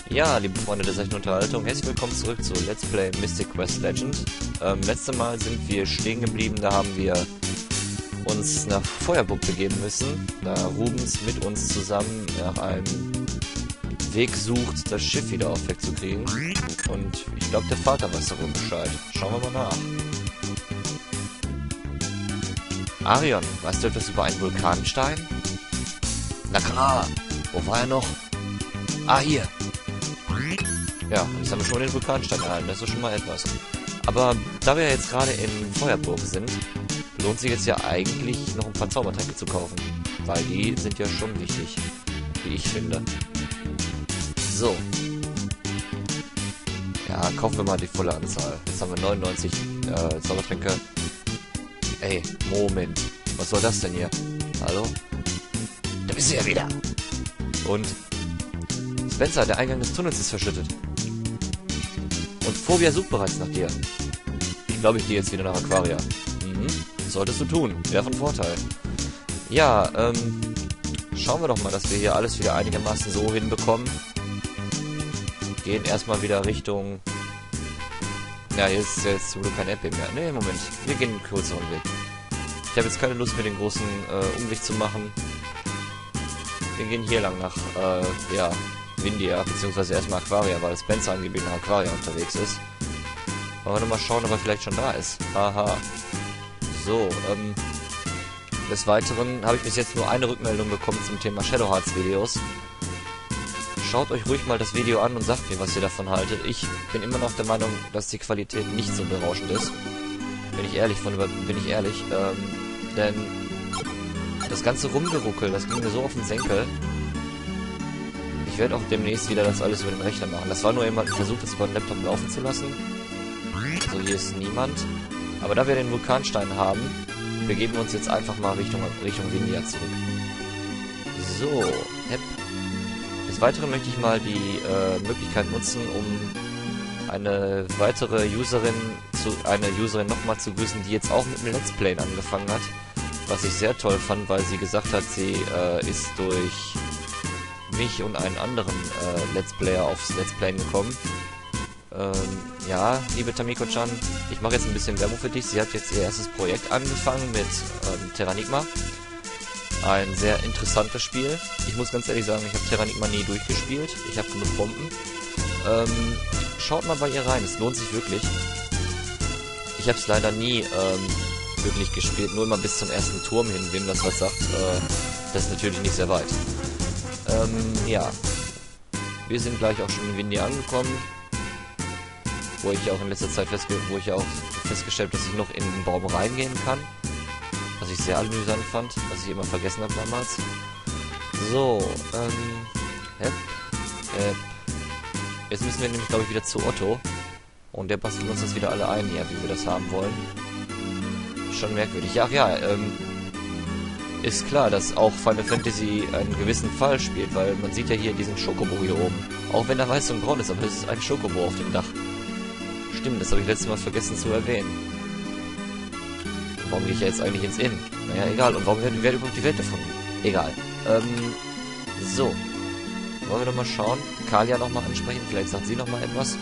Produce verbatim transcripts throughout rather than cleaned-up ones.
Ja, liebe Freunde der seichten Unterhaltung, herzlich willkommen zurück zu Let's Play Mystic Quest Legend. Ähm, letztes Mal sind wir stehen geblieben, da haben wir uns nach Feuerburg begeben müssen, da Rubens mit uns zusammen nach einem Weg sucht, das Schiff wieder aufwegzukriegen. Und ich glaube, der Vater weiß darüber Bescheid. Schauen wir mal nach. Arion, weißt du etwas über einen Vulkanstein? Na klar, wo war er noch? Ah, hier. Ja, und jetzt haben wir schon den Vulkanstein erhalten, das ist schon mal etwas. Aber da wir jetzt gerade in Feuerburg sind, lohnt sich jetzt ja eigentlich noch ein paar Zaubertränke zu kaufen. Weil die sind ja schon wichtig, wie ich finde. So. Ja, kaufen wir mal die volle Anzahl. Jetzt haben wir neunundneunzig äh, Zaubertränke. Ey, Moment. Was soll das denn hier? Hallo? Da bist du ja wieder. Und? Spencer, der Eingang des Tunnels ist verschüttet. Und Phobia sucht bereits nach dir. Ich glaube, ich gehe jetzt wieder nach Aquaria. Mhm. Das solltest du tun. Wäre von Vorteil. Ja, ähm... schauen wir doch mal, dass wir hier alles wieder einigermaßen so hinbekommen. Gehen erstmal wieder Richtung... Ja, hier ist jetzt zum Glück kein Erdbeben mehr. Ne, Moment. Wir gehen einen kürzeren Weg. Ich habe jetzt keine Lust, mir den großen äh, Umweg zu machen. Wir gehen hier lang nach, äh, ja... Windia, beziehungsweise erstmal Aquaria, weil Spencer angeblich nach Aquaria unterwegs ist. Wollen wir noch mal schauen, ob er vielleicht schon da ist. Haha. So, ähm... des Weiteren habe ich bis jetzt nur eine Rückmeldung bekommen zum Thema Shadow Hearts Videos. Schaut euch ruhig mal das Video an und sagt mir, was ihr davon haltet. Ich bin immer noch der Meinung, dass die Qualität nicht so berauschend ist. Bin ich ehrlich, von über bin ich ehrlich. Ähm, denn das ganze Rumgeruckel, das ging mir so auf den Senkel. Ich werde auch demnächst wieder das alles über den Rechner machen. Das war nur jemand versucht, das über den Laptop laufen zu lassen. Also hier ist niemand. Aber da wir den Vulkanstein haben, begeben wir uns jetzt einfach mal Richtung, Richtung Windia zurück. So, hepp. Des Weiteren möchte ich mal die äh, Möglichkeit nutzen, um eine weitere Userin, zu, eine Userin nochmal zu grüßen, die jetzt auch mit dem Let's Play angefangen hat. Was ich sehr toll fand, weil sie gesagt hat, sie äh, ist durch mich und einen anderen äh, Let's Player aufs Let's Play gekommen. Ähm, ja, liebe Tamiko-chan, ich mache jetzt ein bisschen Werbung für dich. Sie hat jetzt ihr erstes Projekt angefangen mit ähm, Terranigma. Ein sehr interessantes Spiel. Ich muss ganz ehrlich sagen, ich habe Terranigma nie durchgespielt. Ich habe genug Bomben. Ähm, schaut mal bei ihr rein, es lohnt sich wirklich. Ich habe es leider nie ähm, wirklich gespielt, nur immer bis zum ersten Turm hin. Wem das was sagt, äh, das ist natürlich nicht sehr weit. Ähm, ja. Wir sind gleich auch schon in Windia angekommen. Wo ich auch in letzter Zeit festge wo ich auch festgestellt habe, dass ich noch in den Baum reingehen kann. Was ich sehr amüsant fand, was ich immer vergessen habe damals. So, ähm, hepp, hepp. Jetzt müssen wir nämlich, glaube ich, wieder zu Otto. Und der bastelt uns das wieder alle ein, ja, wie wir das haben wollen. Schon merkwürdig. Ja, ach ja, ähm, ist klar, dass auch Final Fantasy einen gewissen Fall spielt, weil man sieht ja hier diesen Schokobo hier oben. Auch wenn er weiß und braun ist, aber es ist ein Schokobo auf dem Dach. Stimmt, das habe ich letztes Mal vergessen zu erwähnen. Warum gehe ich jetzt eigentlich ins Inn? Naja, egal. Und warum werden wir überhaupt die Welt davon? Egal. Ähm, so. Wollen wir doch mal schauen. Kalia nochmal ansprechen. Vielleicht sagt sie nochmal etwas.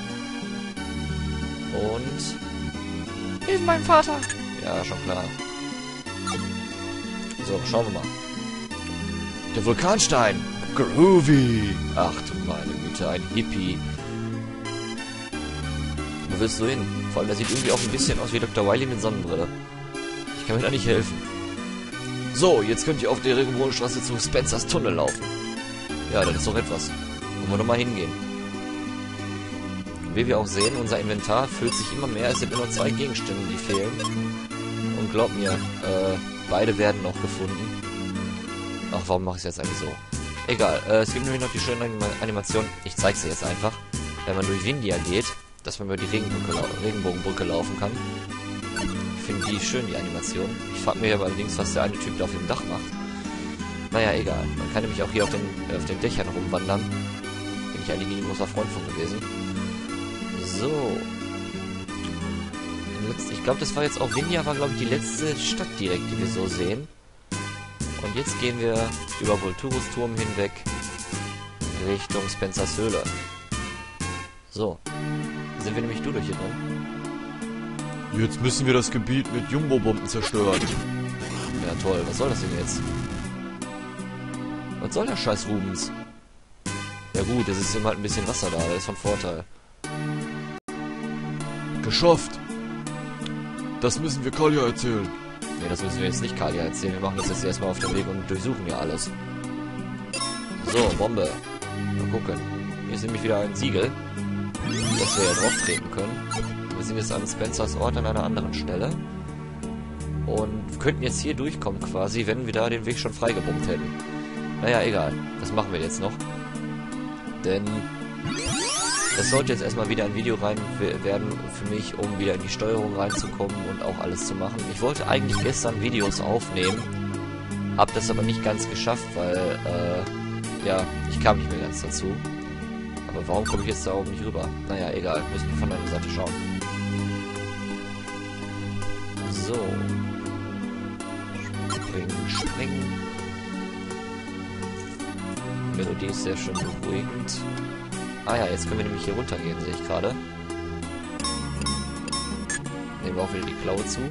Und... Hier ist mein Vater. Ja, schon klar. So, schauen wir mal. Der Vulkanstein. Groovy. Ach du meine Güte, ein Hippie. Wo willst du hin? Vor allem, der sieht irgendwie auch ein bisschen aus wie Doktor Wily mit Sonnenbrille. Ich kann mir da nicht helfen. So, jetzt könnt ihr auf der Regenbogenstraße zu Spencers Tunnel laufen. Ja, das ist doch etwas. Wollen wir doch mal hingehen. Wie wir auch sehen, unser Inventar füllt sich immer mehr. Es sind nur noch zwei Gegenstände, die fehlen. Und glaubt mir, äh, beide werden noch gefunden. Ach, warum mache ich es jetzt eigentlich so? Egal, äh, es gibt nämlich noch die schöne Anima Animation. Ich zeige sie jetzt einfach. Wenn man durch Windia geht, dass man über die Regenbrücke Regenbogenbrücke laufen kann. Ich finde die schön, die Animation. Ich frage mich aber allerdings, was der eine Typ da auf dem Dach macht. Naja, egal. Man kann nämlich auch hier auf den, äh, auf den Dächern rumwandern. Bin ich eigentlich nie ein großer Freund von gewesen. So. Ich glaube, das war jetzt auch... Windia war, glaube ich, die letzte Stadt direkt, die wir so sehen. Und jetzt gehen wir über Volturus Turm hinweg Richtung Spencers Höhle. So. Sind wir nämlich du durch hier drin. Jetzt müssen wir das Gebiet mit Jumbo-Bomben zerstören. Ja toll, was soll das denn jetzt? Was soll der Scheiß Rubens? Ja gut, es ist immer halt ein bisschen Wasser da, das ist von Vorteil. Geschafft! Das müssen wir Kalia erzählen. Ne, das müssen wir jetzt nicht Kalia erzählen. Wir machen das jetzt erstmal auf dem Weg und durchsuchen ja alles. So, Bombe. Mal gucken. Hier ist nämlich wieder ein Siegel, dass wir ja drauf treten können. Wir sind jetzt an Spencers Ort an einer anderen Stelle. Und könnten jetzt hier durchkommen quasi, wenn wir da den Weg schon freigebombt hätten. Naja, egal. Das machen wir jetzt noch. Denn es sollte jetzt erstmal wieder ein Video rein werden für mich, um wieder in die Steuerung reinzukommen und auch alles zu machen. Ich wollte eigentlich gestern Videos aufnehmen, hab das aber nicht ganz geschafft, weil, äh, ja, ich kam nicht mehr ganz dazu. Aber warum komme ich jetzt da oben nicht rüber? Naja, egal, müssen wir von der Seite schauen. So. Springen, springen. Melodie ist sehr schön beruhigend. Ah ja, jetzt können wir nämlich hier runtergehen, sehe ich gerade. Nehmen wir auch wieder die Klaue zu.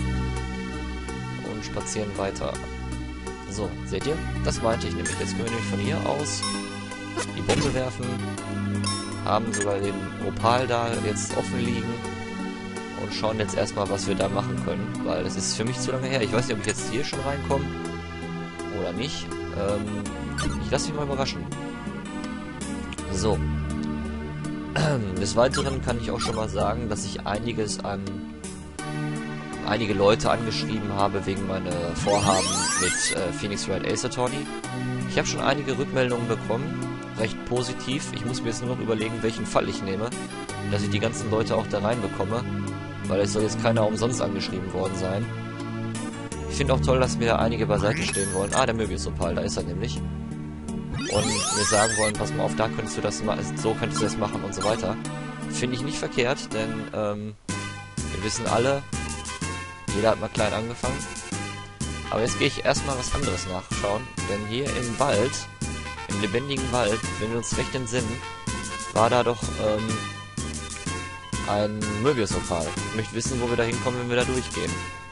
Und spazieren weiter. So, seht ihr? Das meinte ich nämlich. Jetzt können wir nämlich von hier aus die Bombe werfen. Haben sogar den Opal da jetzt offen liegen. Und schauen jetzt erstmal, was wir da machen können. Weil das ist für mich zu lange her. Ich weiß nicht, ob ich jetzt hier schon reinkomme. Oder nicht. Ähm, ich lasse mich mal überraschen. So. Des Weiteren kann ich auch schon mal sagen, dass ich einiges an einige Leute angeschrieben habe wegen meiner Vorhaben mit äh, Phoenix Wright Ace Attorney. Ich habe schon einige Rückmeldungen bekommen, recht positiv. Ich muss mir jetzt nur noch überlegen, welchen Fall ich nehme, dass ich die ganzen Leute auch da reinbekomme, weil es soll jetzt keiner umsonst angeschrieben worden sein. Ich finde auch toll, dass mir da einige beiseite stehen wollen. Ah, der Möbius Opal, da ist er nämlich. Und mir sagen wollen, pass mal auf, da könntest du das machen, so könntest du das machen und so weiter. Finde ich nicht verkehrt, denn ähm, wir wissen alle, jeder hat mal klein angefangen. Aber jetzt gehe ich erstmal was anderes nachschauen, denn hier im Wald, im lebendigen Wald, wenn wir uns recht entsinnen, war da doch ähm, ein Möbius-Opal. Ich möchte wissen, wo wir da hinkommen, wenn wir da durchgehen.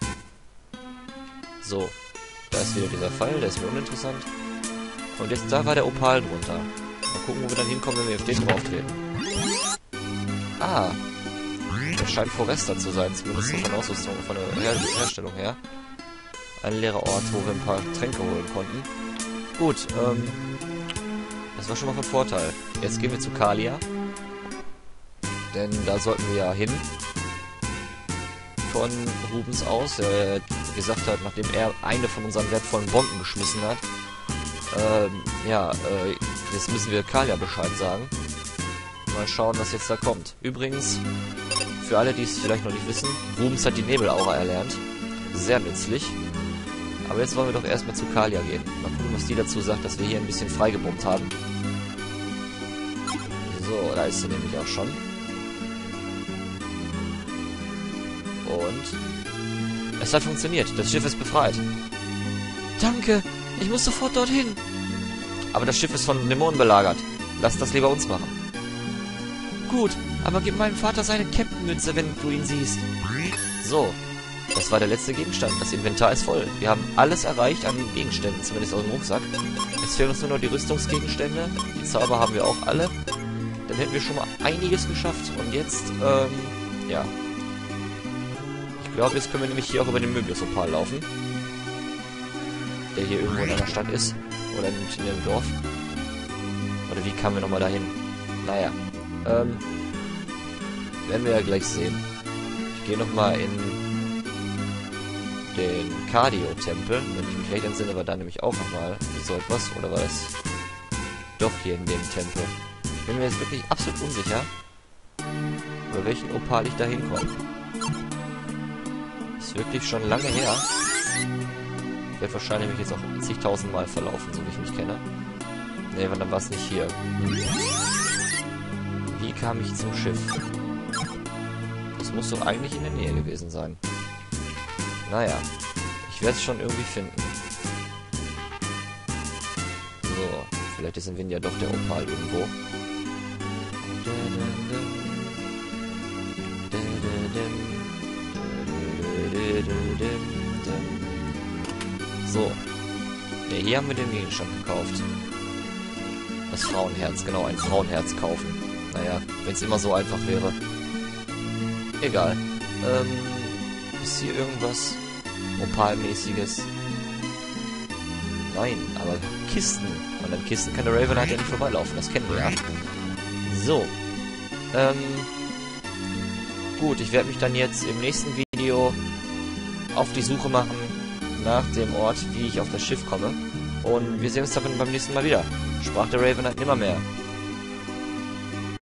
So, da ist wieder dieser Pfeil, der ist mir uninteressant. Und jetzt, da war der Opal drunter. Mal gucken, wo wir dann hinkommen, wenn wir auf den drauf treten. Ah. Der scheint Forester zu sein, zumindest so von Ausrüstung, von der Her Herstellung her. Ein leerer Ort, wo wir ein paar Tränke holen konnten. Gut, ähm... das war schon mal von Vorteil. Jetzt gehen wir zu Kalia. Denn da sollten wir ja hin. Von Rubens aus, der gesagt hat, nachdem er eine von unseren wertvollen Bomben geschmissen hat, Ähm, ja, äh, jetzt müssen wir Kalia Bescheid sagen. Mal schauen, was jetzt da kommt. Übrigens, für alle, die es vielleicht noch nicht wissen, Rubens hat die Nebelaura erlernt. Sehr nützlich. Aber jetzt wollen wir doch erstmal zu Kalia gehen. Mal gucken, was die dazu sagt, dass wir hier ein bisschen freigebombt haben. So, da ist sie nämlich auch schon. Und es hat funktioniert. Das Schiff ist befreit. Danke! Ich muss sofort dorthin. Aber das Schiff ist von Dämonen belagert. Lass das lieber uns machen. Gut, aber gib meinem Vater seine Captain-Mütze, wenn du ihn siehst. So, das war der letzte Gegenstand. Das Inventar ist voll. Wir haben alles erreicht an Gegenständen, zumindest aus dem Rucksack. Jetzt fehlen uns nur noch die Rüstungsgegenstände. Die Zauber haben wir auch alle. Dann hätten wir schon mal einiges geschafft. Und jetzt, ähm, ja. Ich glaube, jetzt können wir nämlich hier auch über den Möbius-Opal laufen. Der hier irgendwo in einer Stadt ist. Oder in einem Dorf. Oder wie kamen wir nochmal dahin? Naja. Ähm. Werden wir ja gleich sehen. Ich gehe nochmal in den Cardio-Tempel. Wenn ich mich recht entsinne, war da nämlich auch nochmal so etwas. Oder war das doch hier in dem Tempel? Ich bin mir jetzt wirklich absolut unsicher, über welchen Opal ich da hinkomme. Ist wirklich schon lange her. Ich werde wahrscheinlich mich jetzt auch zigtausend Mal verlaufen, so wie ich mich kenne. Ne, dann war es nicht hier. Wie kam ich zum Schiff? Das muss doch eigentlich in der Nähe gewesen sein. Naja, ich werde es schon irgendwie finden. So, vielleicht ist in Wind ja doch der Opal irgendwo. So. Ja, hier haben wir den Gegenstand gekauft. Das Frauenherz, genau, ein Frauenherz kaufen. Naja, wenn es immer so einfach wäre. Egal. Ähm, ist hier irgendwas Opalmäßiges? Nein, aber Kisten. Und an Kisten kann der Raven halt ja nicht vorbeilaufen, das kennen wir ja. So. Ähm, gut, ich werde mich dann jetzt im nächsten Video auf die Suche machen nach dem Ort, wie ich auf das Schiff komme. Und wir sehen uns dann beim nächsten Mal wieder. Sprach der Raven halt nimmer mehr.